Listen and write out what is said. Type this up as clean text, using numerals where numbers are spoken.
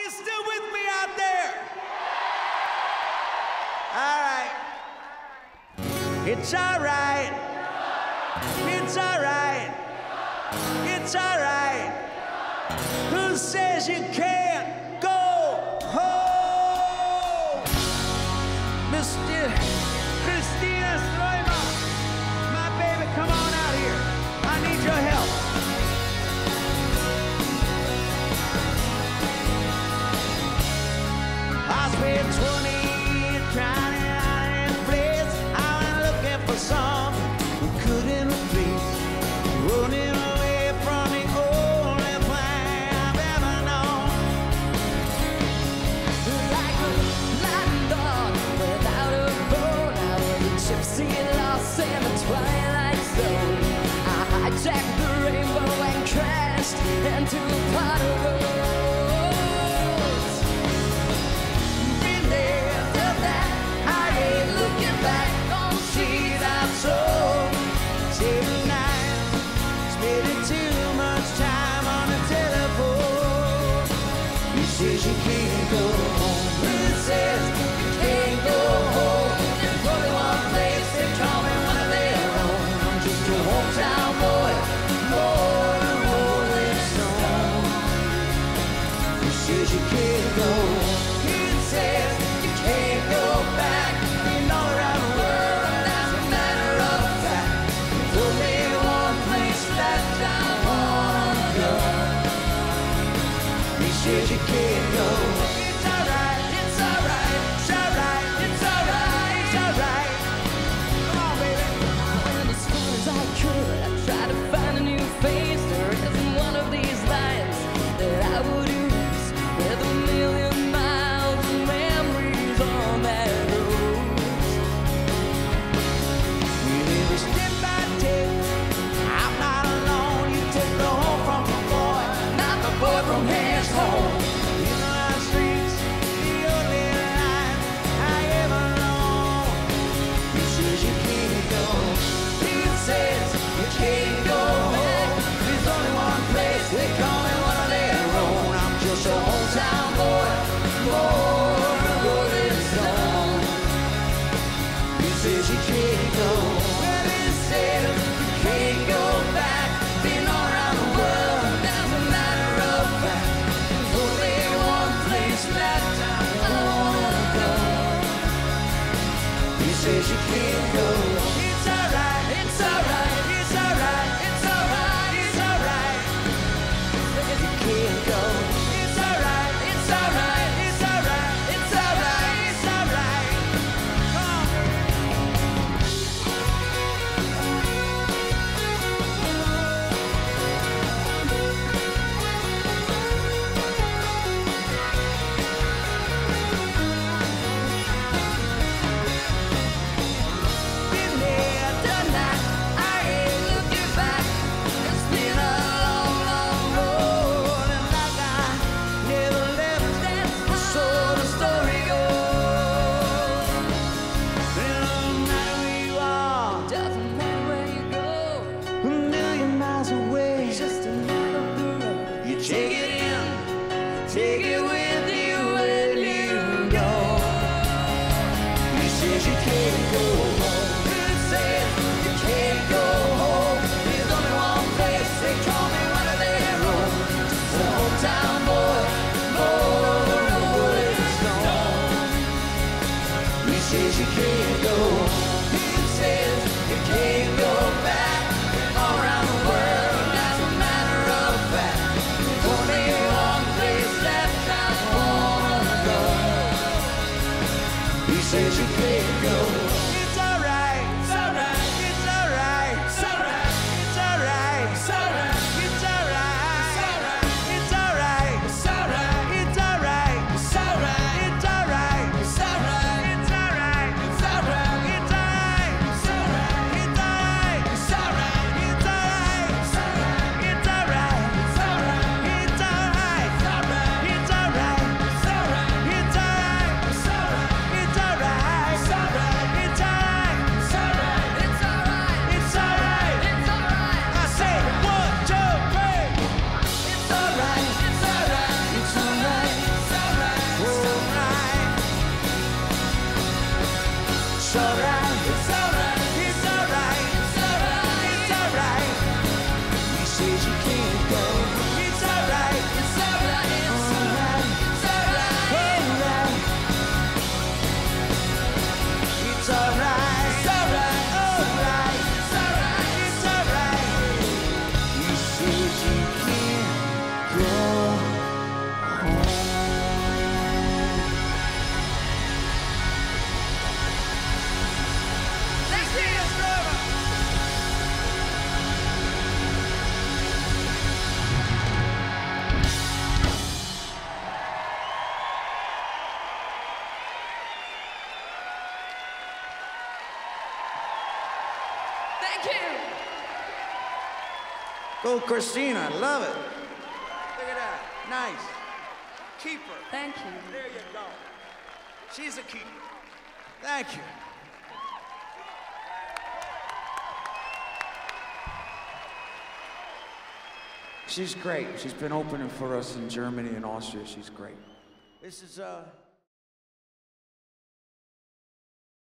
you still with me out there? All right. It's all right. It's all right. It's all right. Who says you can't go home? Mr. Christina Stürmer, my baby, come on out here. I need your help. I spent 20 years trying it out in place. I went looking for something we couldn't replace. Running away from the only thing I've ever known. Like a blind dog without a bone, I was a gypsy lost in the twilight zone. I hijacked the rainbow and crashed into a pot of rose. Been there, done that, I ain't looking back on the seas I've sown. Tonight, spending too much time on the telephone. He says you can't go home. Who says you can't go home? There's only one place they call me one of their own. I'm just a hometown boy, more than Rolling Stone. He says you can't go home. He says you can't go back. You know around the world, and that's a matter of fact. There's only one place left I wanna go. He says you can't go. It's alright, it's alright, it's alright, it's alright, it's alright. Come on, baby. I went as far as I could. I tried to find a new face. There isn't one of these lines that I would use with a million miles of memories on that road. We live step by step. I'm not alone. You took the home from the boy, Not the boy from his home. You know I says you can't go. It's alright, it's alright, it's alright, it's alright, alright. It's alright, it's alright, alright, it's alright, it's alright. He says you can't go home. Christina Stürmer. Thank you. Go, Christina. I love it. Look at that. Nice. Keeper. Thank you. There you go. She's a keeper. Thank you. She's great. She's been opening for us in Germany and Austria. She's great. This is